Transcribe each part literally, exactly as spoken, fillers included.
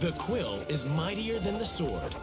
The quill is mightier than the sword.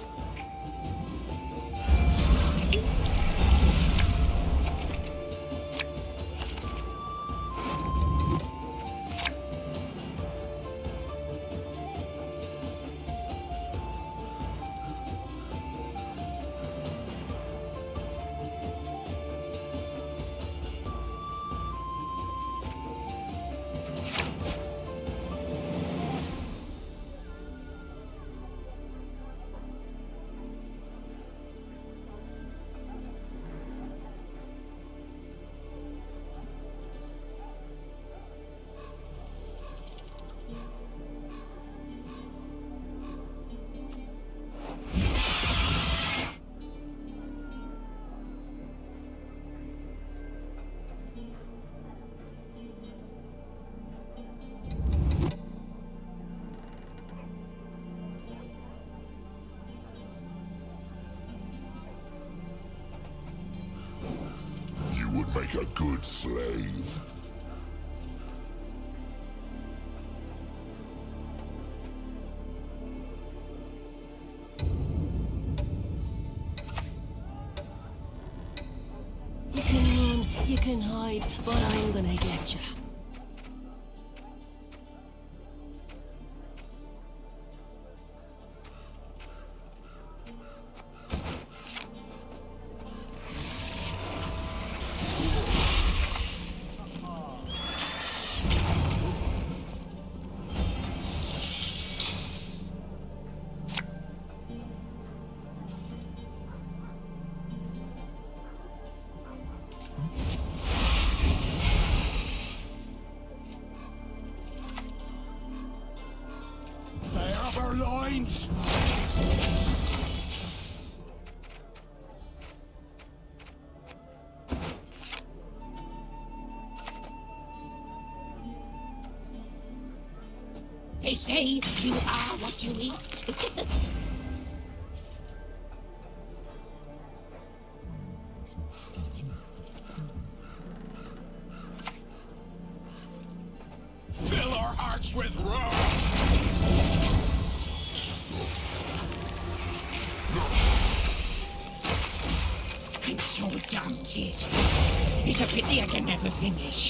Make a good slave. You can run, you can hide, but I'm gonna get you. Loins! They say you are what you eat. Fill our hearts with wrath! I'm so done, Jit. It's a pity I can never finish.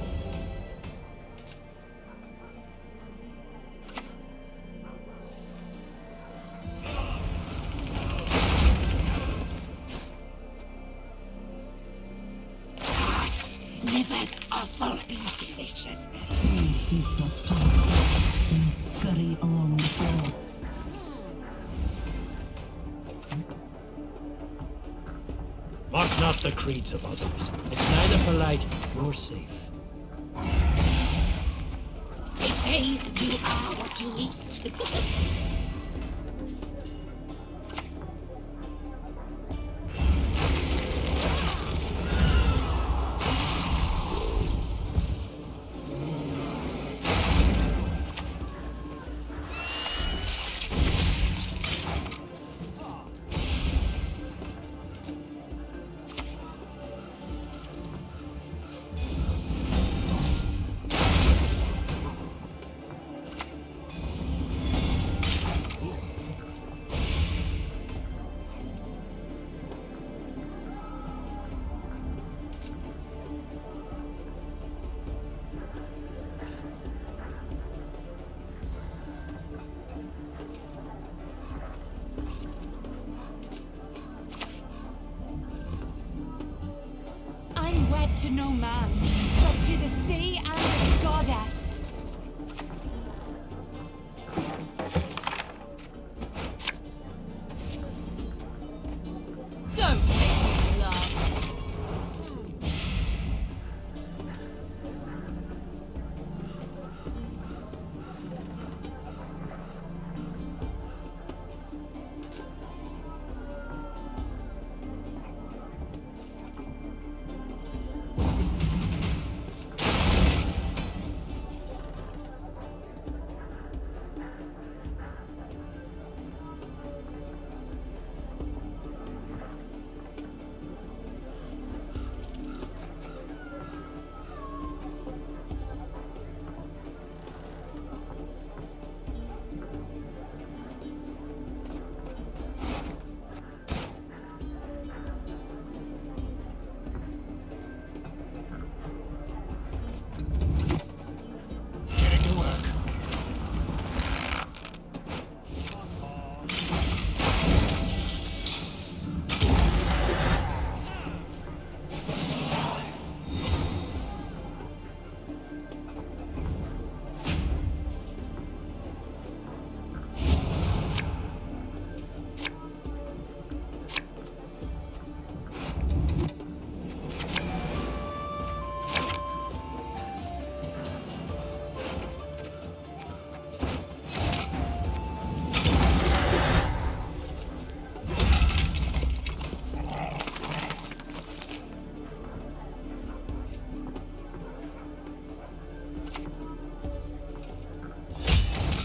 Hearts, livers, awful deliciousness. Three feet of fire and scurry along the floor. Mock not the creeds of others. It's neither polite nor safe. They say you are what you eat. To no man, but to the sea and the goddess. Don't make me laugh.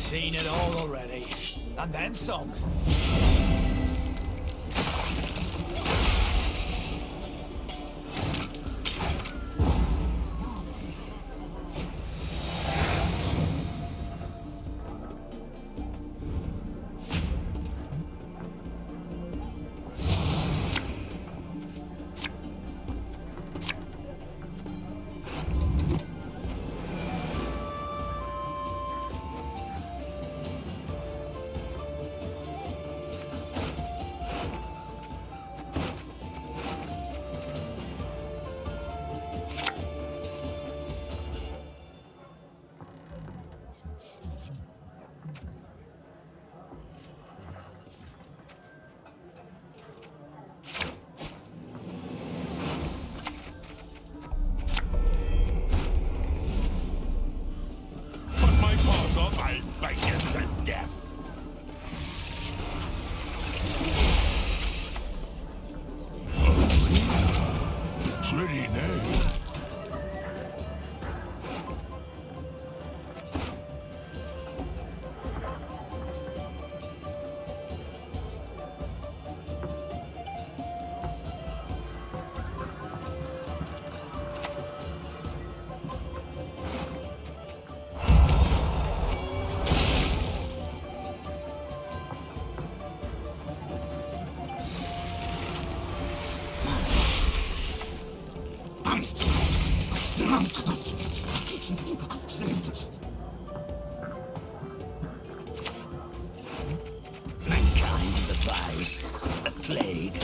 seen it all already. And then some. Mankind is a virus, a plague.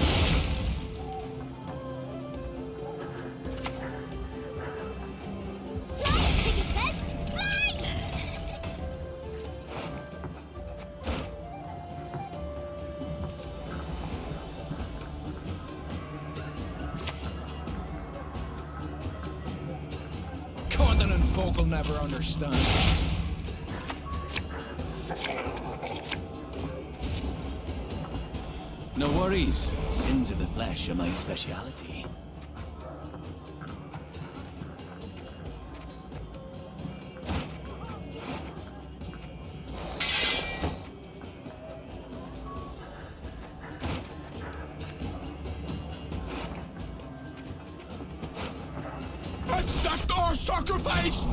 Folk will never understand. No worries. Sins of the flesh are my speciality. Accept our sacrifice!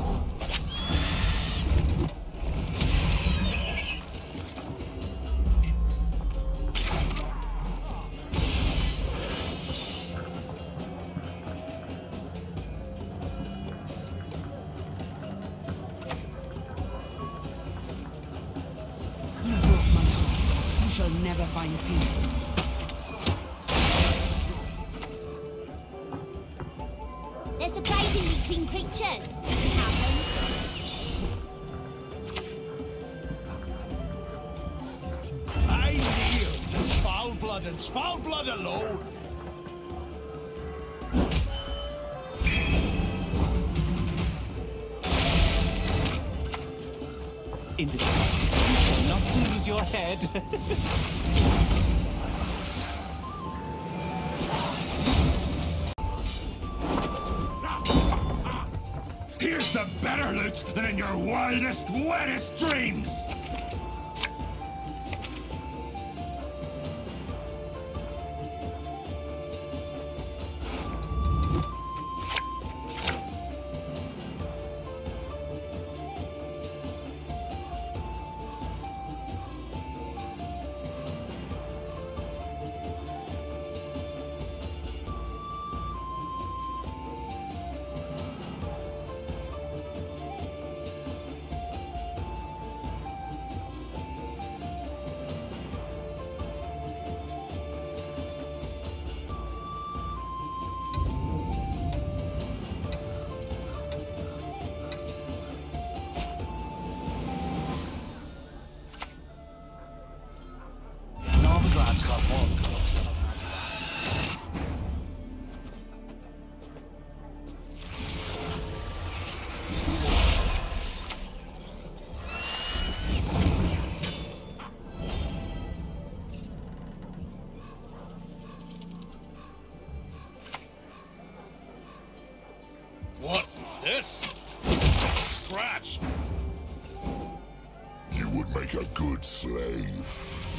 You broke my heart. You shall never find peace. They're surprisingly clean creatures, if it happens. I kneel to foul blood and foul blood alone. In this fight, you shall not lose your head. Here's the better loot than in your wildest, wettest dreams! Novigrad got one close to What? This? Scratch! You would make a good slave.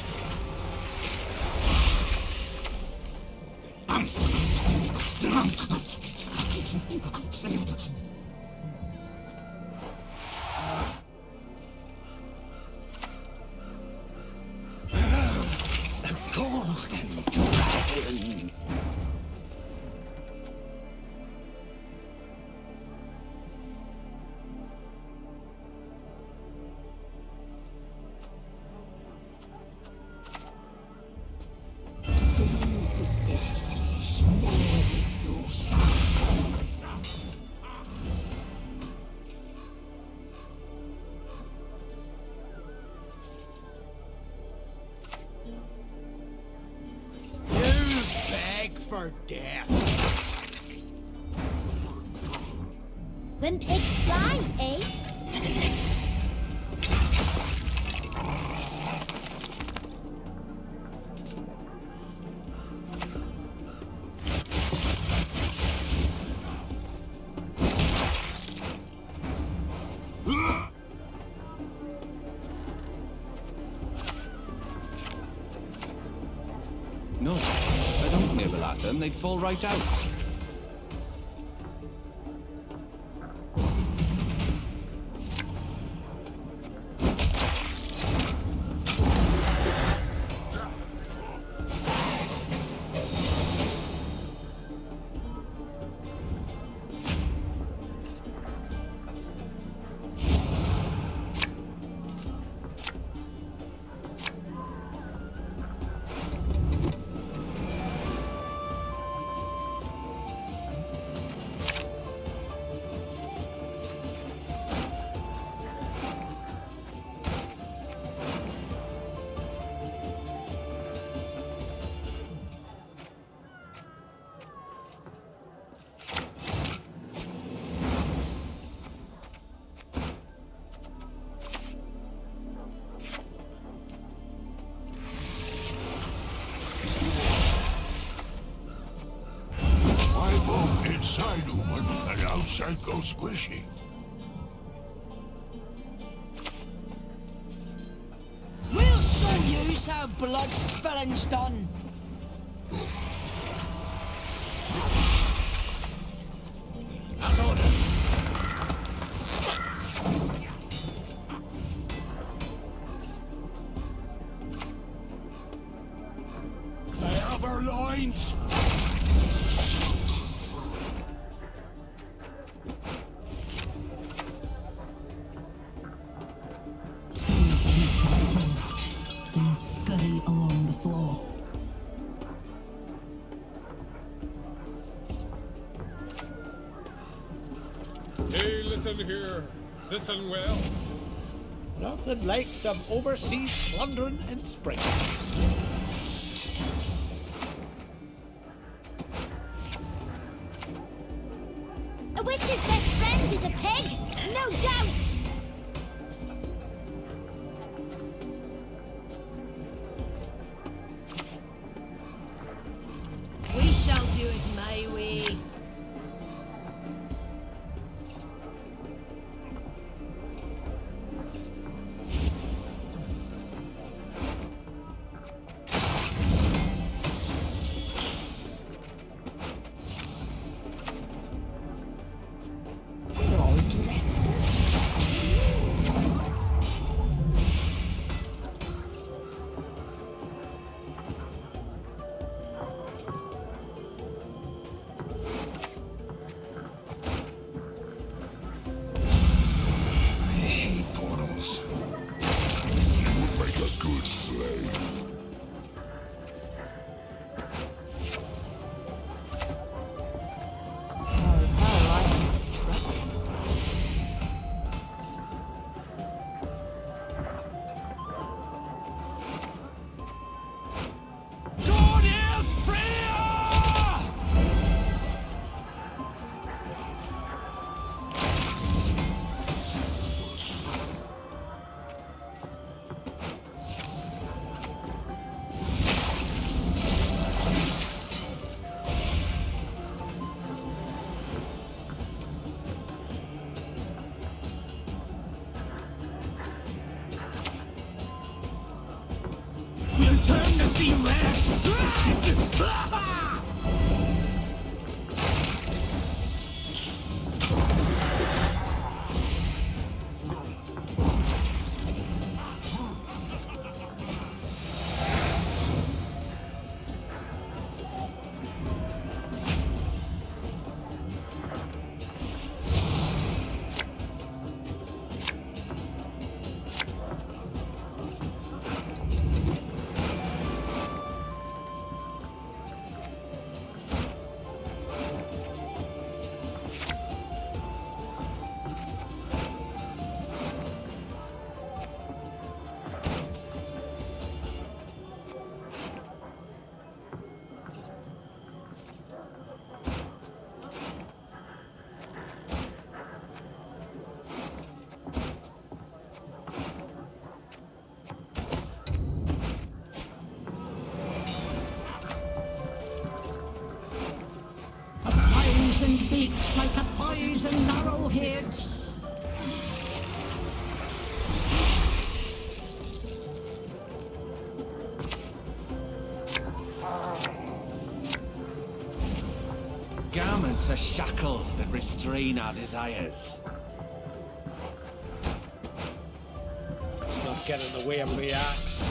Golden dragon. Soul sisters, very soul. You beg for death. When pigs fly, eh? No, I don't nibble at them. They'd fall right out. Inside human and outside go squishy. We'll show you how blood spilling's done. As ordered. They have our loins. Along the floor. Hey, listen here. Listen well. Nothing like some overseas plundering in spring. A witch's best friend is a pig, no doubt. We shall do it my way. We're all dressed. Poison beaks like a poison arrowheads. Garments are shackles that restrain our desires. Let's not get in the way of the axe.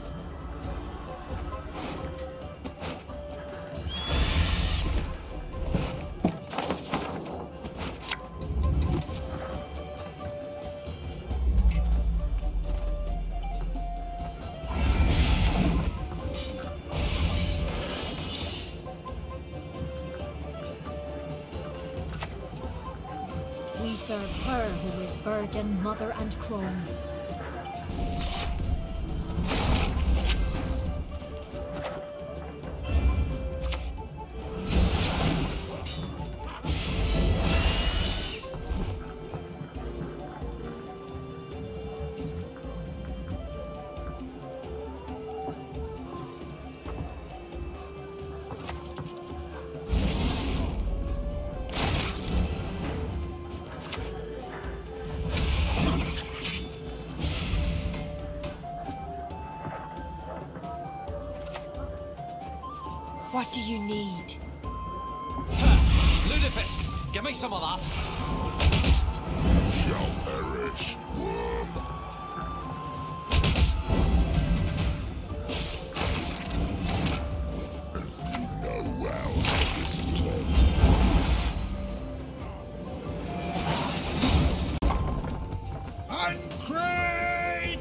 We serve her who is virgin, mother, and crone. What do you need? Ludifisk, give me some of that. Shall perish, worm. You know well how this ends. Uncrate!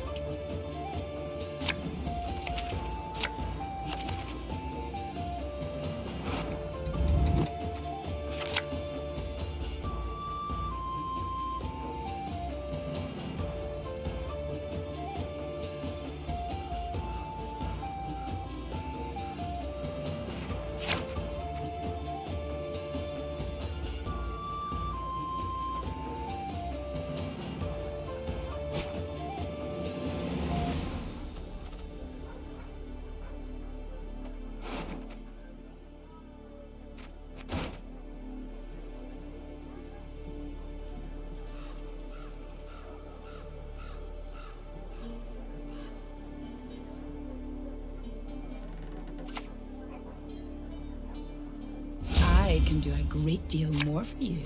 I can do a great deal more for you.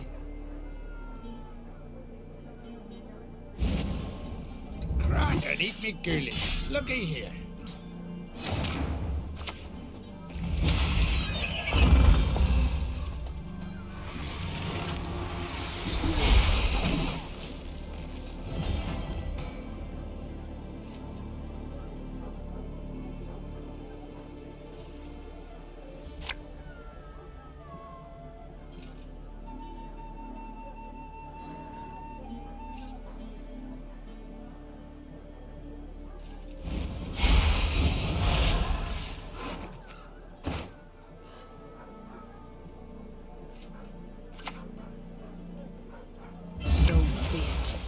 Crack and eat me gully. Looky here. So be it.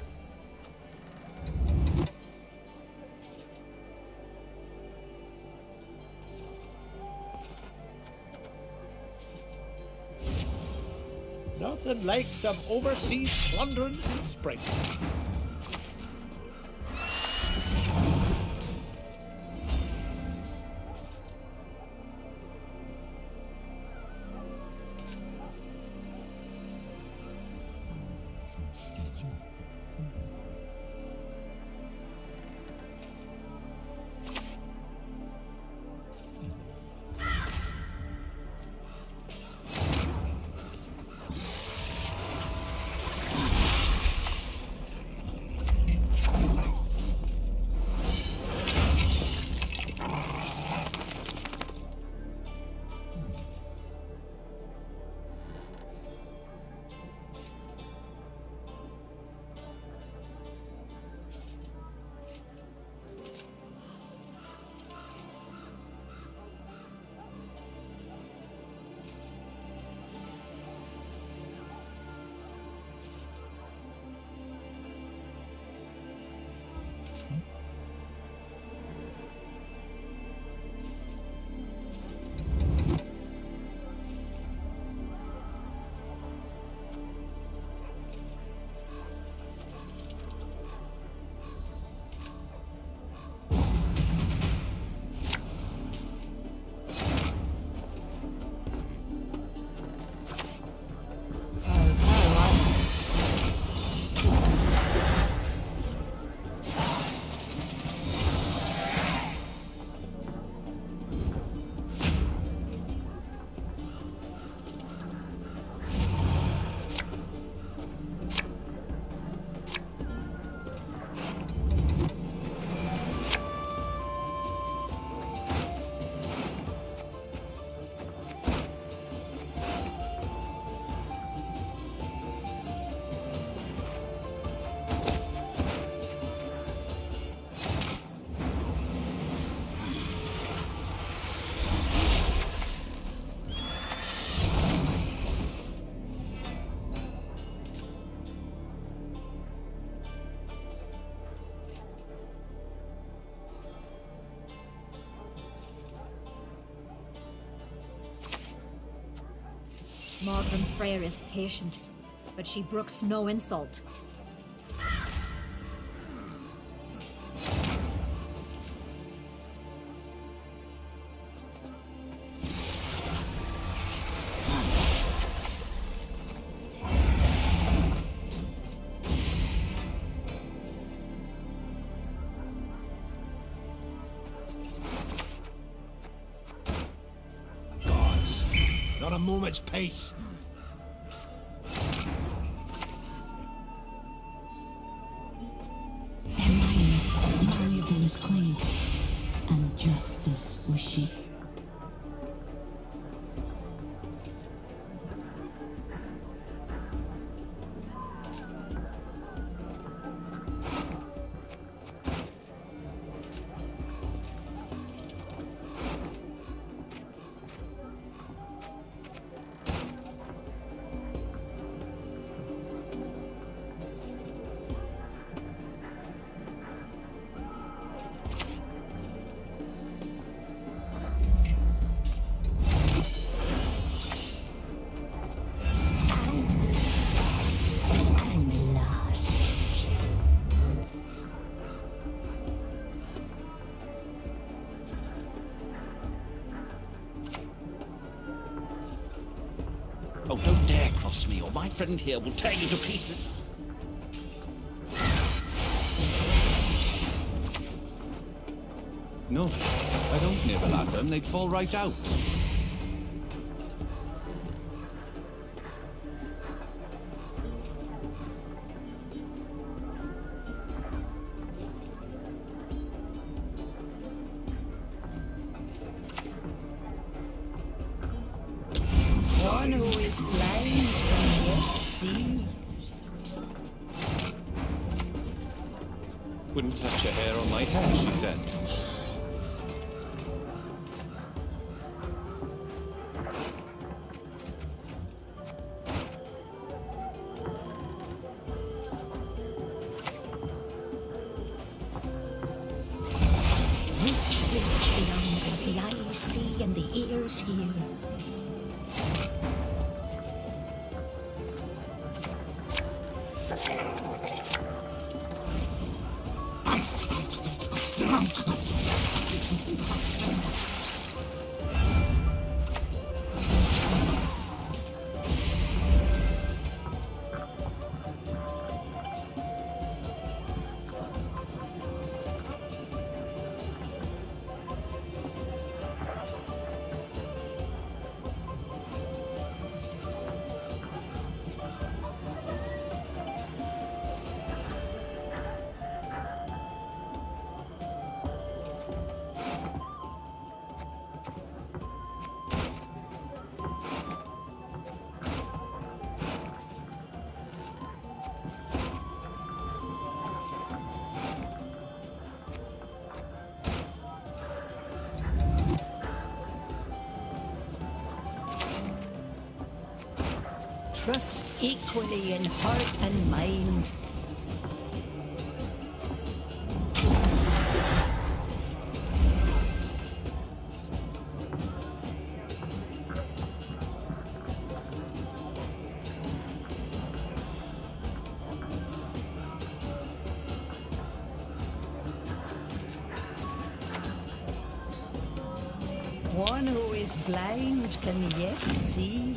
Nothing like some overseas plundering in spring. Mordred Freyr is patient, but she brooks no insult. Not a moment's peace. Their minds malleable as clay, and just as squishy. Oh, don't dare cross me, or my friend here will tear you to pieces. No, I don't nibble at them. They'd fall right out. One who is blind can yet see. Wouldn't touch a hair on my head, she said. Reach, reach beyond what the eyes see and the ears hear. trust equally in heart and mind. One who is blind can yet see.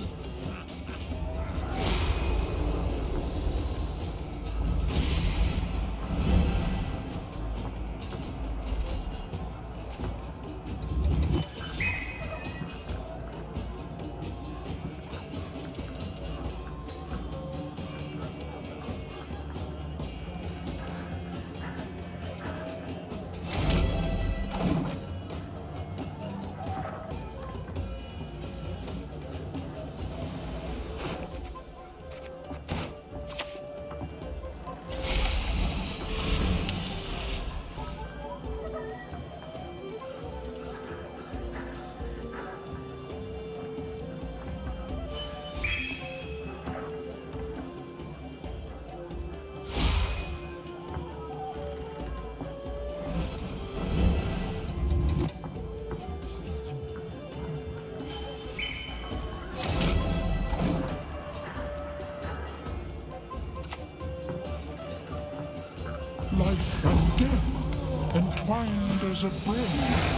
Life and death, entwined as a braid.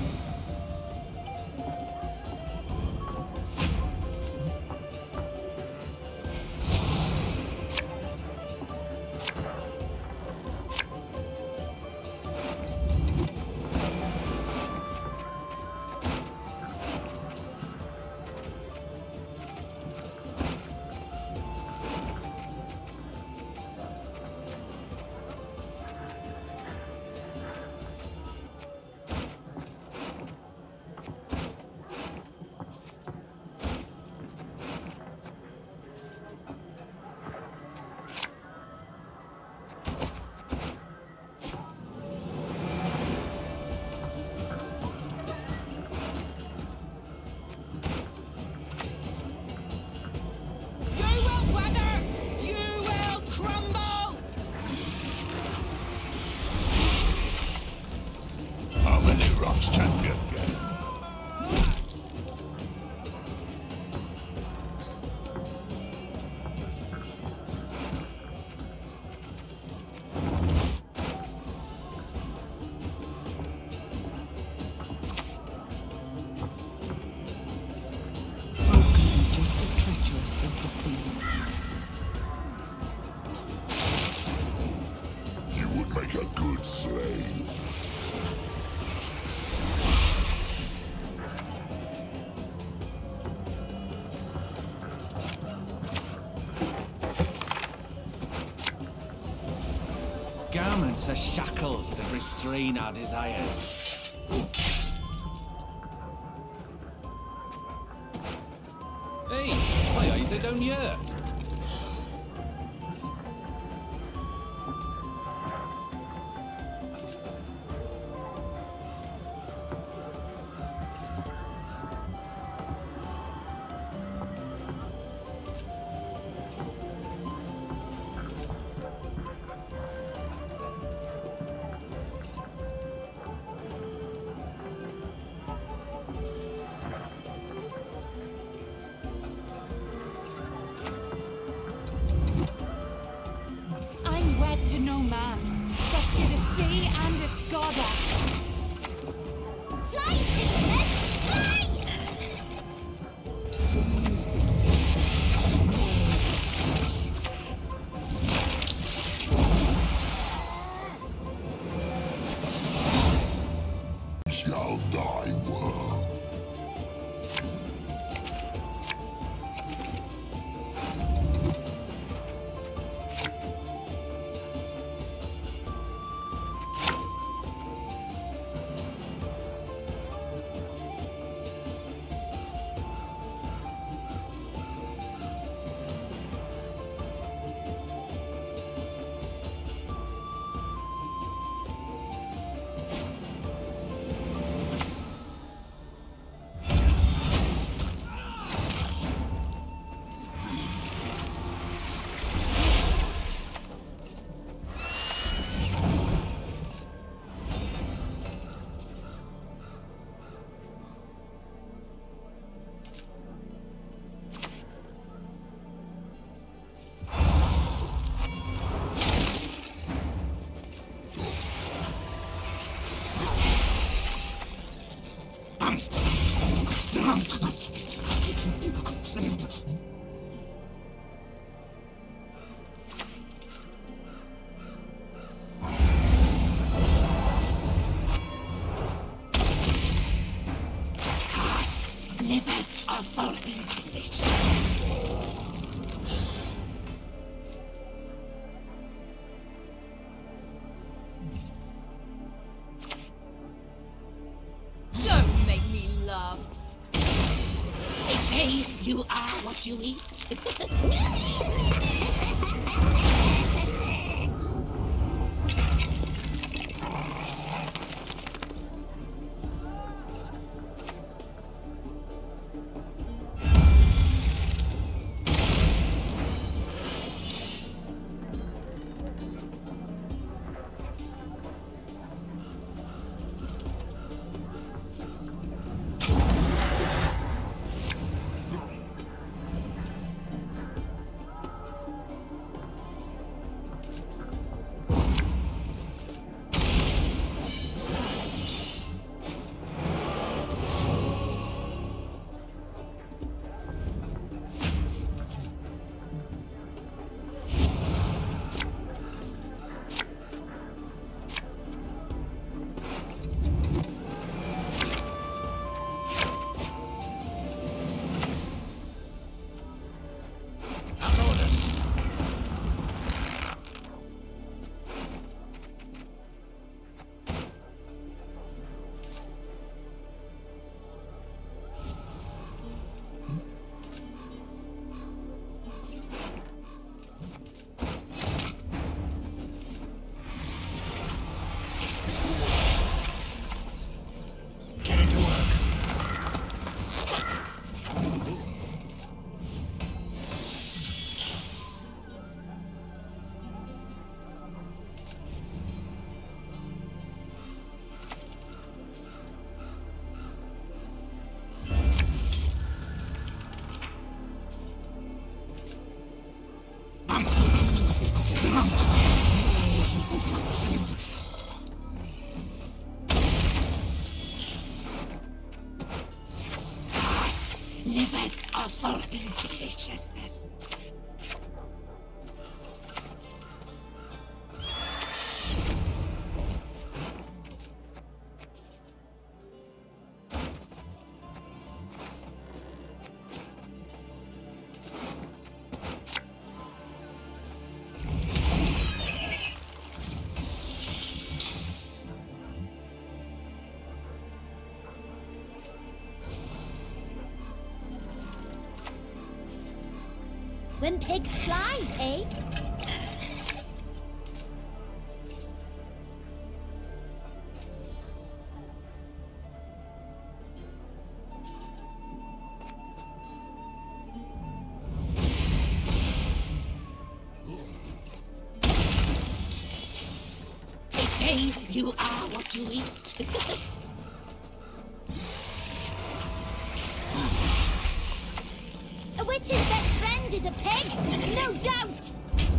Garments are shackles that restrain our desires. Hey, my eyes, they don't hear. you are what you eat. Liver's awful deliciousness. When pigs fly, eh? They say you are what you eat. A witch's best friend is a pig, no doubt!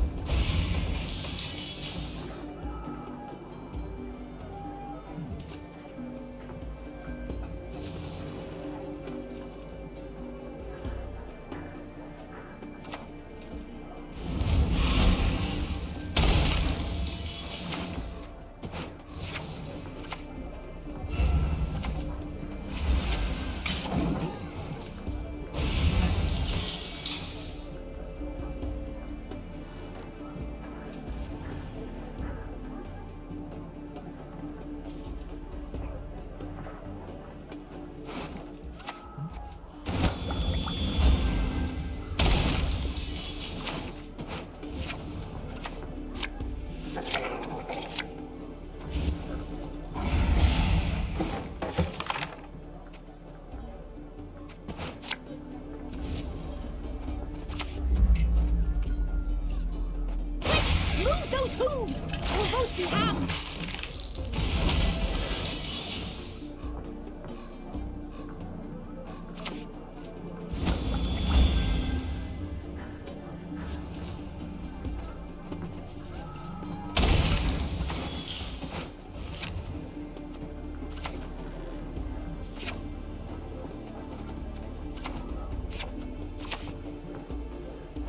Those hooves! We'll both be hammed!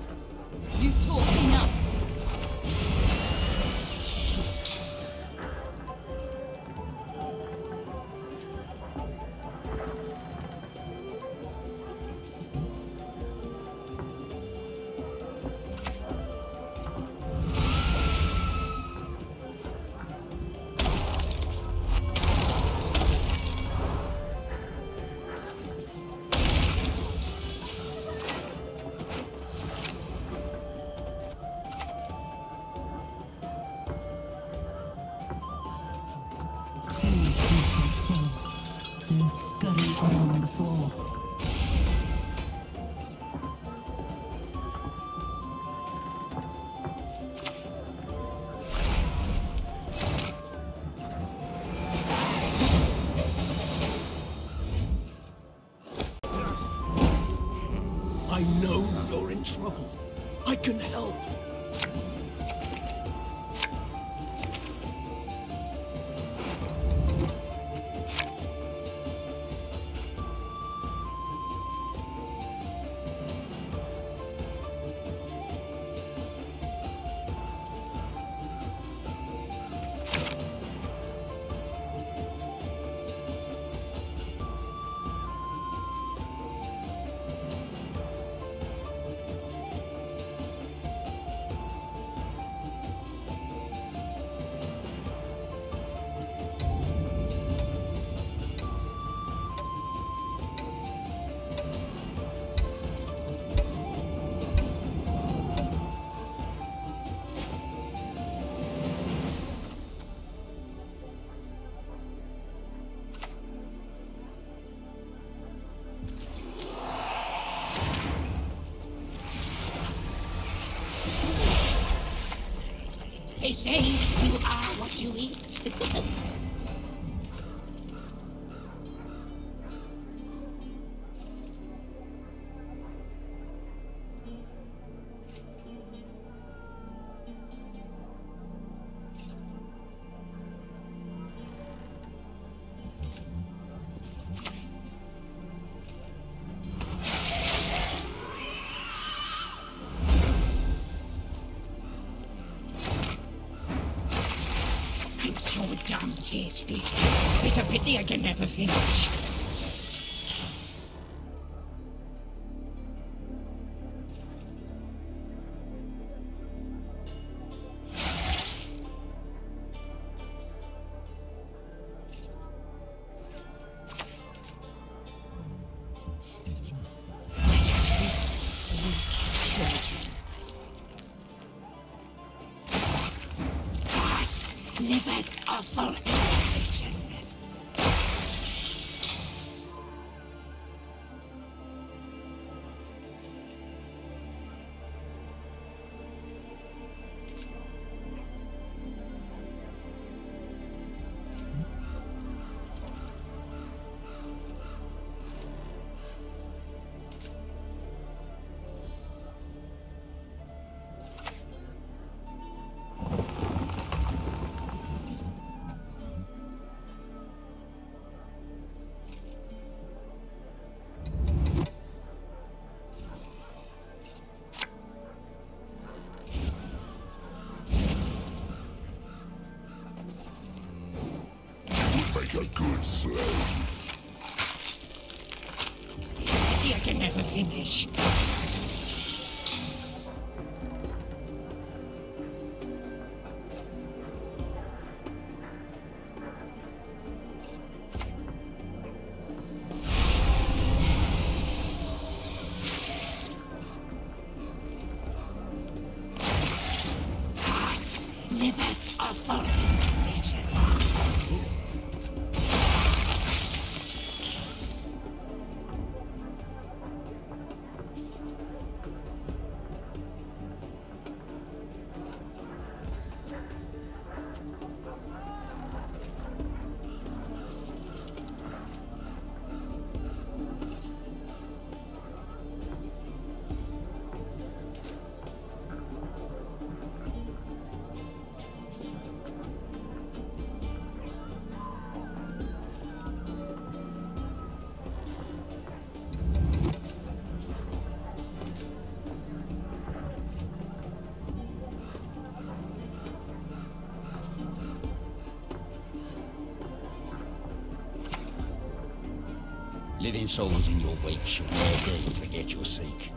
You've talked enough. you're in trouble, I can help. They say you are what you eat. So damn tasty. It's a pity I can never finish. Livers are full of deliciousness. A good slave. I can never finish. Hearts, livers are full of deliciousness. Living souls in your wake should one day forget your sake.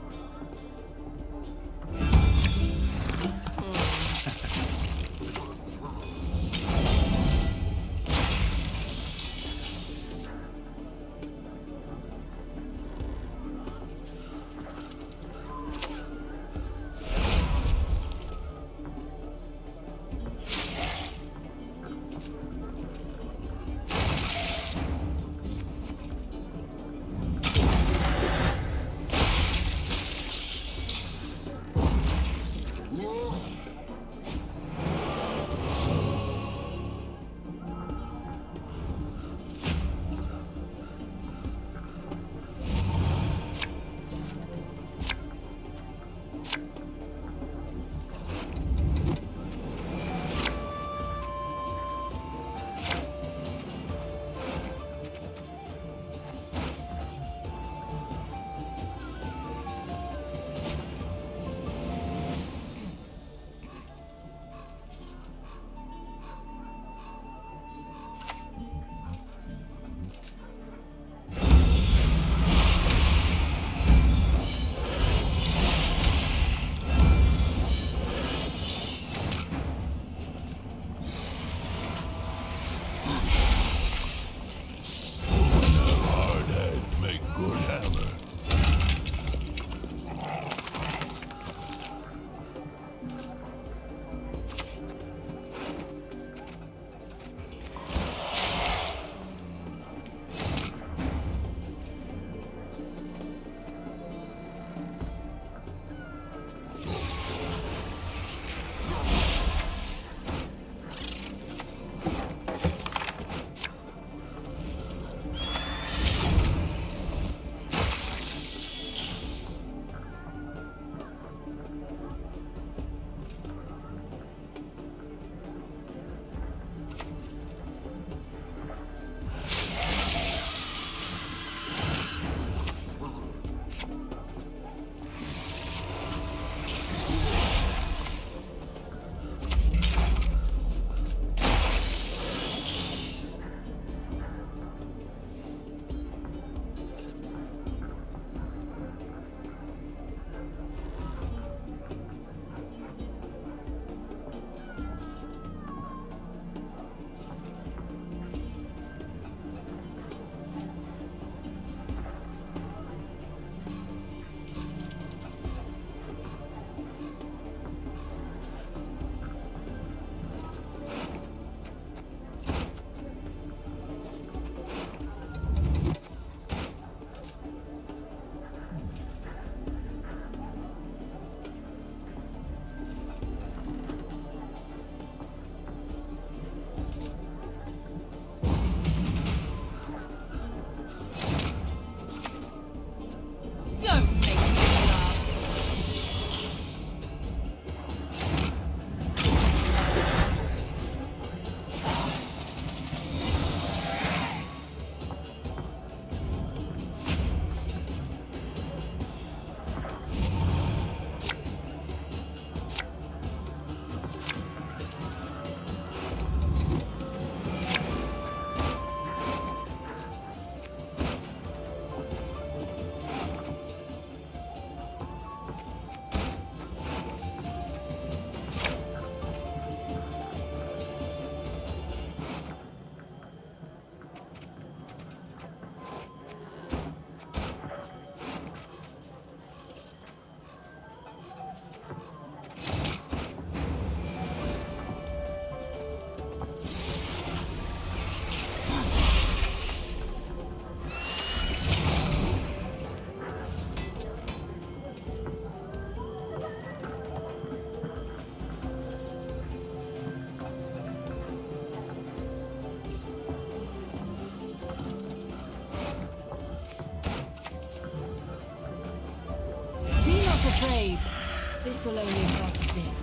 afraid. This'll only hurt a bit.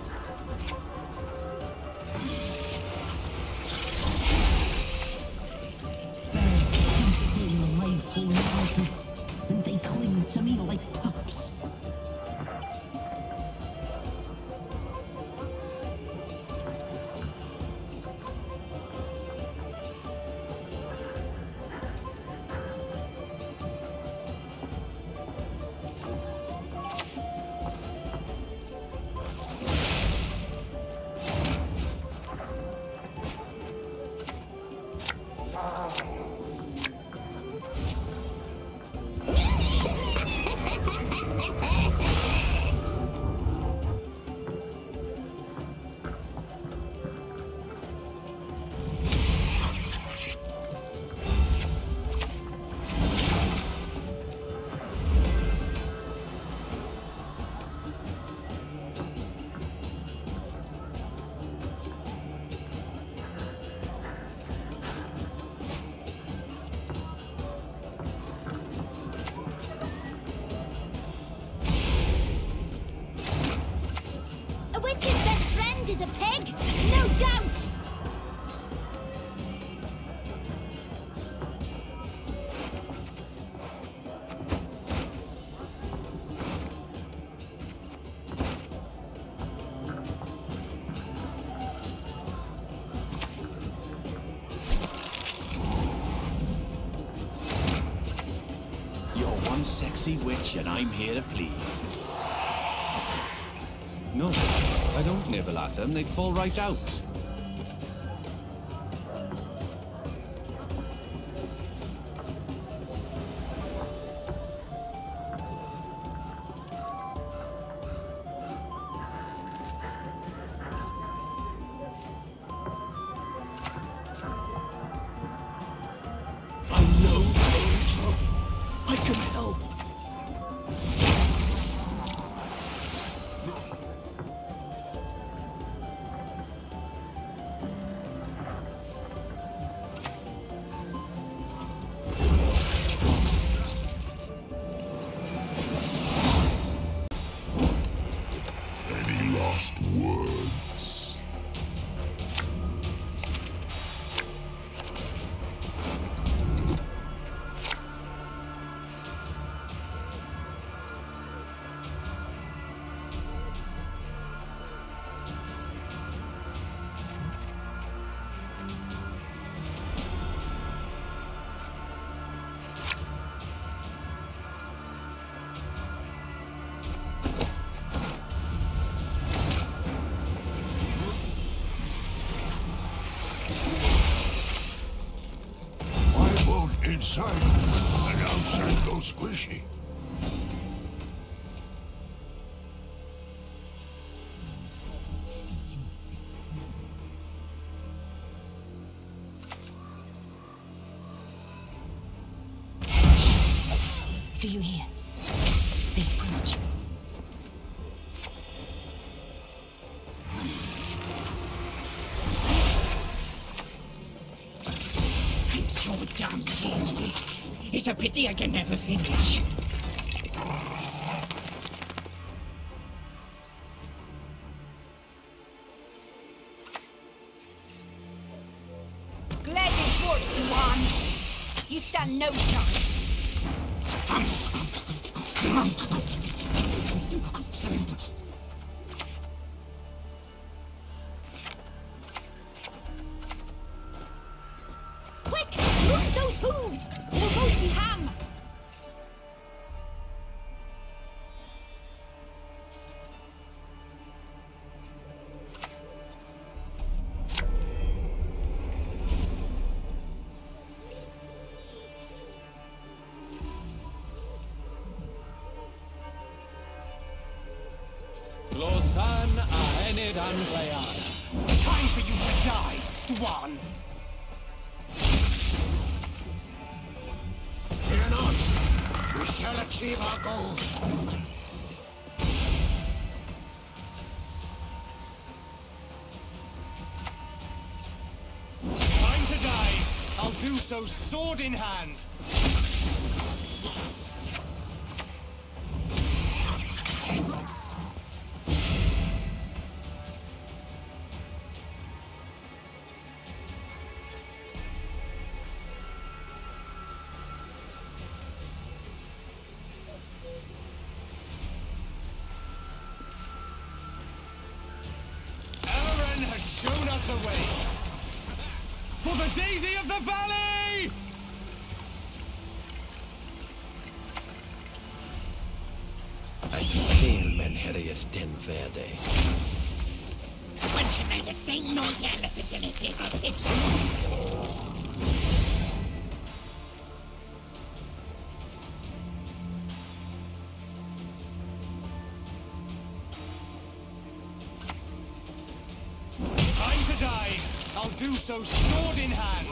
Life wholehearted, and they cling to me like pups. Is a pig? No doubt! You're one sexy witch and I'm here to please. No, I don't nibble at them. They'd fall right out. I know you're in trouble. I can help. Inside and outside go squishy. Do you hear? They approach. I'm so damn tasty. It's a pity I can never finish. Glad it worked, Dwarf. You stand no chance. Quick! Look at those hooves! We'll both be ham! Time for you to die, Dwan! Fear not! We shall achieve our goal! Time to die! I'll do so sword in hand! Gan has shown us the way. For the daisy of the valley! I fail men herrieth ten verde. Once you made a thing, no yell if it's anything. It's Time to die. I'll do so sword in hand.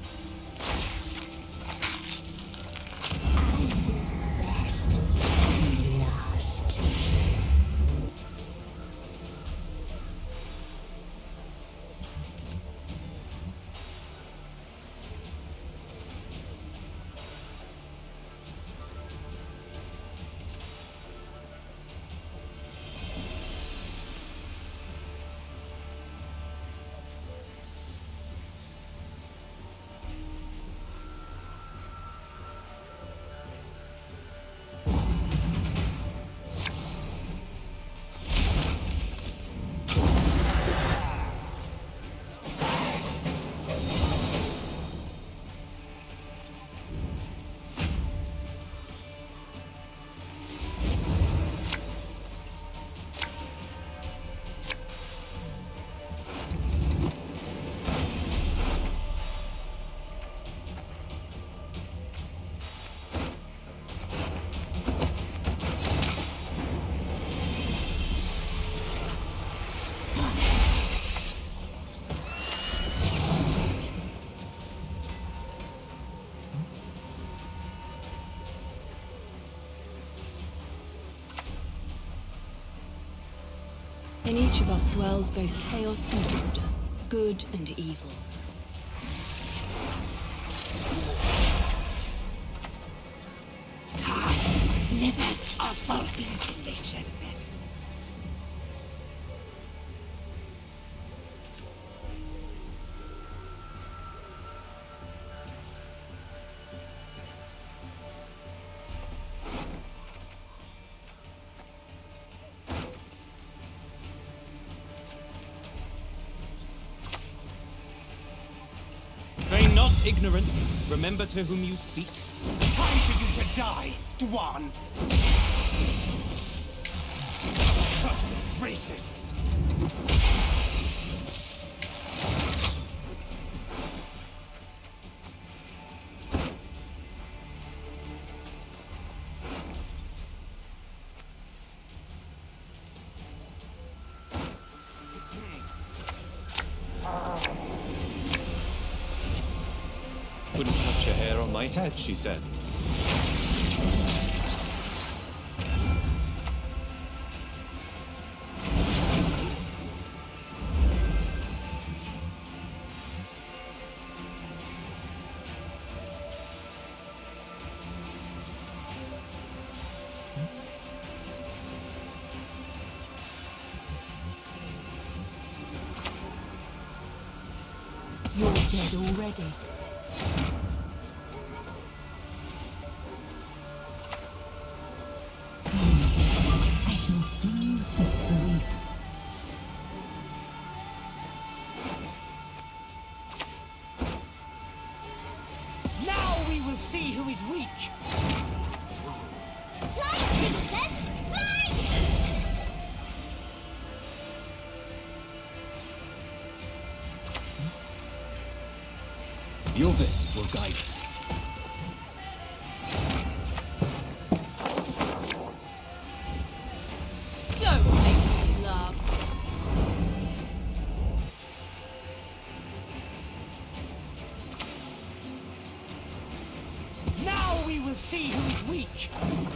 In each of us dwells both chaos and order, good and evil. hearts, livers are full in deliciousness. Feign not ignorant. Remember to whom you speak. Time for you to die, Dwarf! Cursed racists! Couldn't touch a hair on my head, she said. You're dead already. I shall sing you to sleep. Now we will see who is weak! Fly, princess! Fly! Ysgith will guide us. Don't make me laugh. Now we will see who is weak!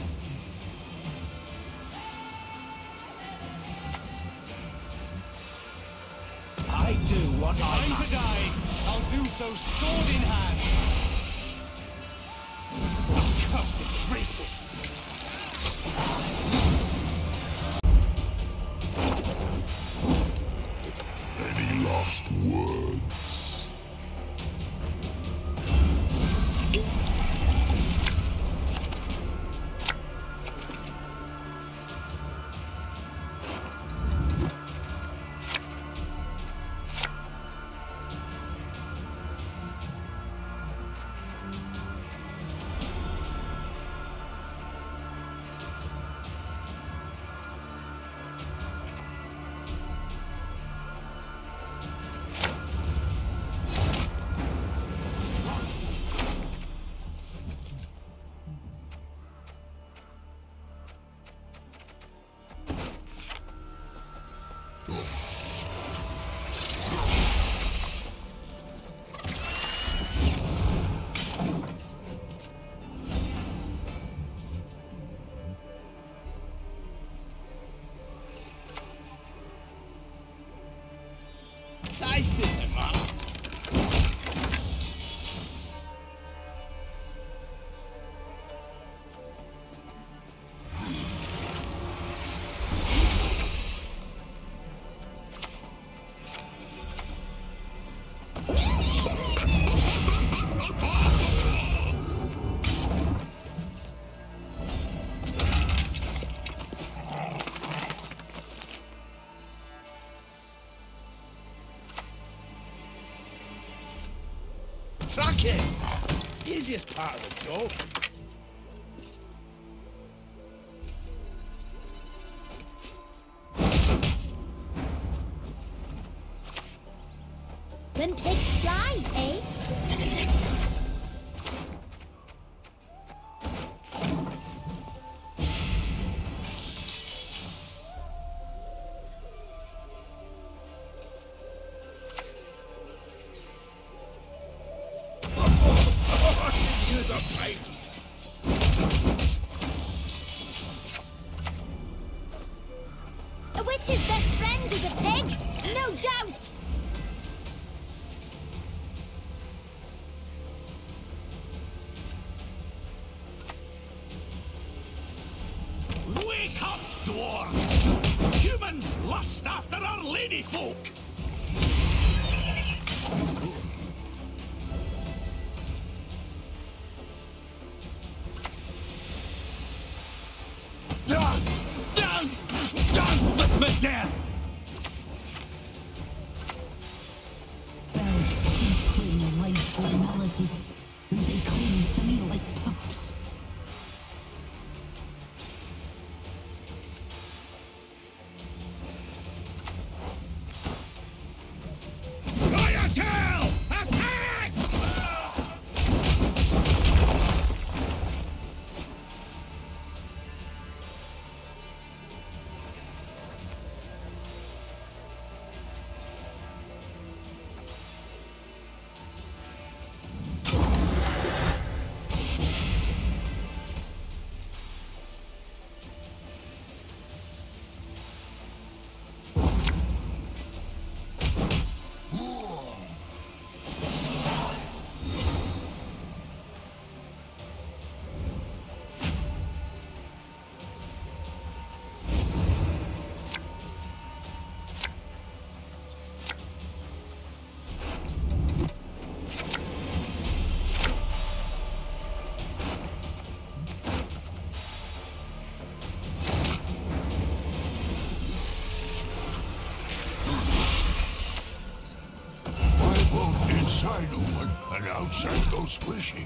I do what I Time must. to die! I'll do so sword in hand! Cursed racists! Any last words? Cracking! It's the easiest part of the job. When pigs fly, eh? A witch's best friend is a pig, no doubt! Wake up, dwarves! Humans lust after our ladyfolk! Dance! Dance! Dance with me then! Birds tinkling life or melody, and they cling to me like pups. Scoia'tael! Attack! Inside open and outside go squishy.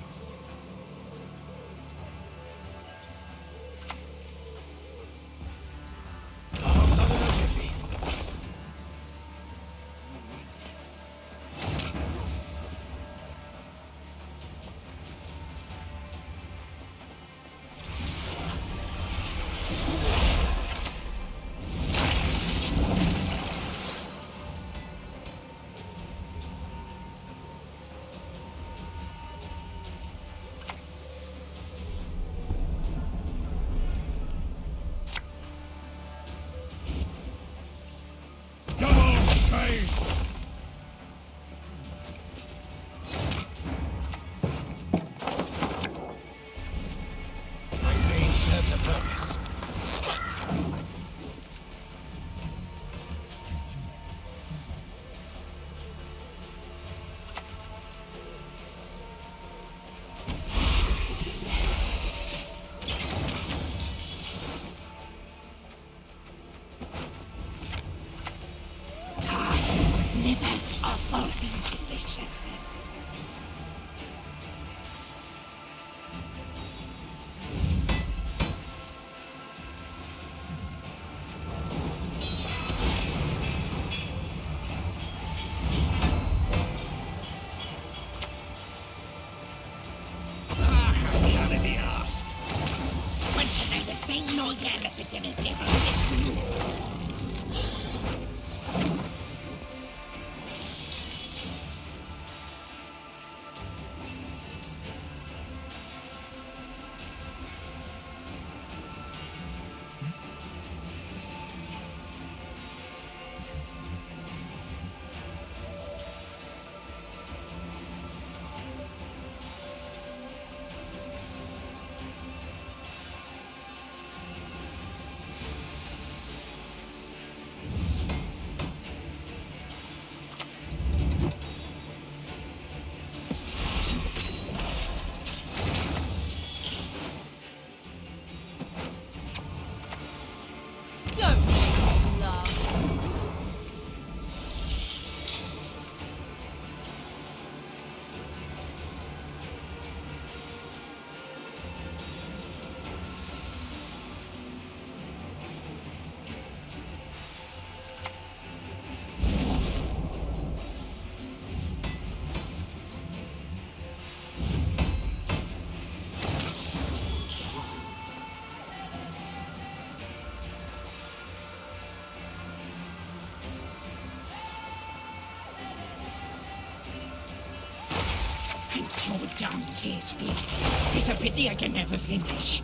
I'm so damn tasty. It's a pity I can never finish.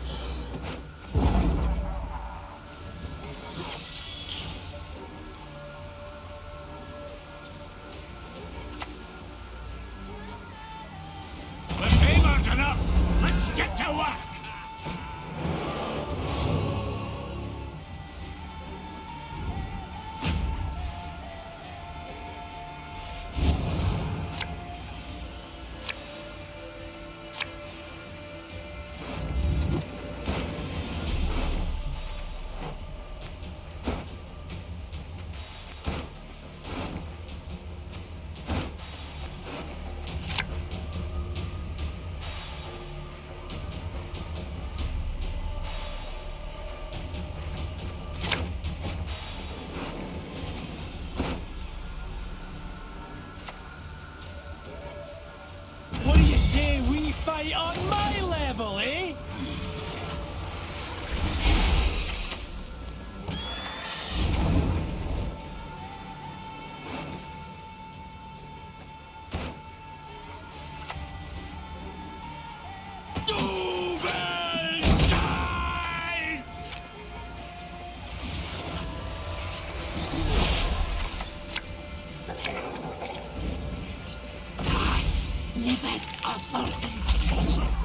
The game aren't enough. Let's get to work. What do you say we fight on my level, eh? Livers, offal, and precious